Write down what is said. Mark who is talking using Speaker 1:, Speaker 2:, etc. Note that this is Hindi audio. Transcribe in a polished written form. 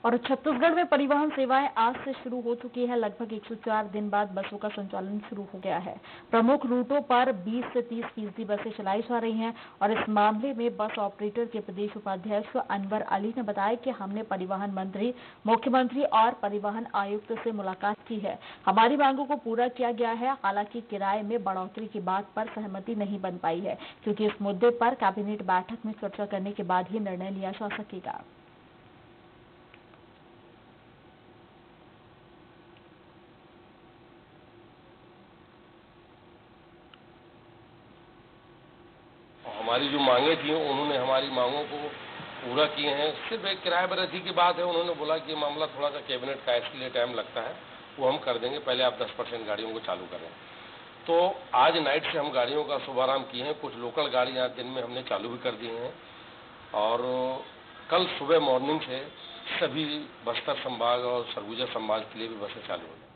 Speaker 1: और छत्तीसगढ़ में परिवहन सेवाएं आज से शुरू हो चुकी है। लगभग 104 दिन बाद बसों का संचालन शुरू हो गया है। प्रमुख रूटों पर 20 से 30% बसें चलाई जा रही हैं और इस मामले में बस ऑपरेटर के प्रदेश उपाध्यक्ष अनवर अली ने बताया कि हमने परिवहन मंत्री, मुख्यमंत्री और परिवहन आयुक्त से मुलाकात की है। हमारी मांगों को पूरा किया गया है। हालांकि किराए में बढ़ोतरी की बात पर सहमति नहीं बन पाई है, क्योंकि इस मुद्दे पर कैबिनेट बैठक में चर्चा करने के बाद ही निर्णय लिया जा सकेगा।
Speaker 2: हमारी जो मांगे थी उन्होंने हमारी मांगों को पूरा किए हैं। सिर्फ एक किराए वृद्धि की बात है, उन्होंने बोला कि मामला थोड़ा सा कैबिनेट का, इसके लिए टाइम लगता है, वो हम कर देंगे, पहले आप 10% गाड़ियों को चालू करें। तो आज नाइट से हम गाड़ियों का शुभारंभ किए हैं। कुछ लोकल गाड़ियाँ दिन में हमने चालू भी कर दी हैं और कल सुबह मॉर्निंग से सभी बस्तर संभाग और सरगुजा संभाग के लिए भी बसें चालू हो जाएंगी।